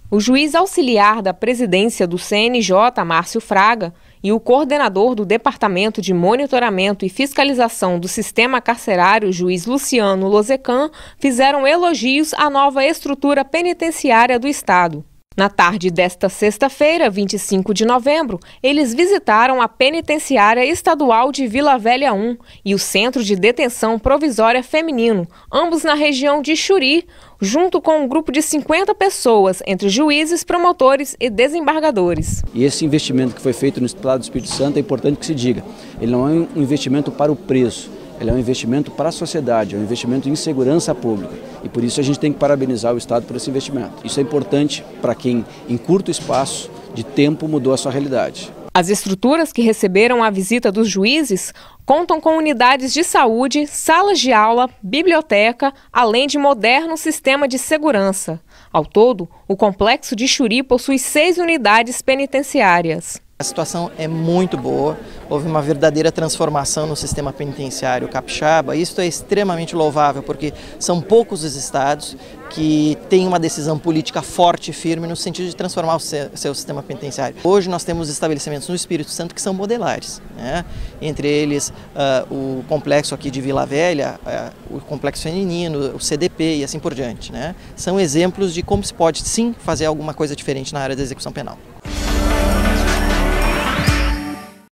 O juiz auxiliar da presidência do CNJ, Márcio Fraga, e o coordenador do Departamento de Monitoramento e Fiscalização do Sistema Carcerário, juiz Luciano Lozecan, fizeram elogios à nova estrutura penitenciária do Estado. Na tarde desta sexta-feira, 25 de novembro, eles visitaram a Penitenciária Estadual de Vila Velha 1 e o Centro de Detenção Provisória Feminino, ambos na região de Xuri, junto com um grupo de 50 pessoas, entre juízes, promotores e desembargadores. E esse investimento que foi feito no Estado do Espírito Santo é importante que se diga, ele não é um investimento para o preso, ele é um investimento para a sociedade, é um investimento em segurança pública. E por isso a gente tem que parabenizar o Estado por esse investimento. Isso é importante para quem, em curto espaço de tempo, mudou a sua realidade. As estruturas que receberam a visita dos juízes contam com unidades de saúde, salas de aula, biblioteca, além de moderno sistema de segurança. Ao todo, o complexo de Xuri possui 6 unidades penitenciárias. A situação é muito boa, houve uma verdadeira transformação no sistema penitenciário capixaba. Isso é extremamente louvável porque são poucos os estados que têm uma decisão política forte e firme no sentido de transformar o seu sistema penitenciário. Hoje nós temos estabelecimentos no Espírito Santo que são modelares, né? Entre eles o complexo aqui de Vila Velha, o complexo feminino, o CDP e assim por diante, né? São exemplos de como se pode sim fazer alguma coisa diferente na área da execução penal.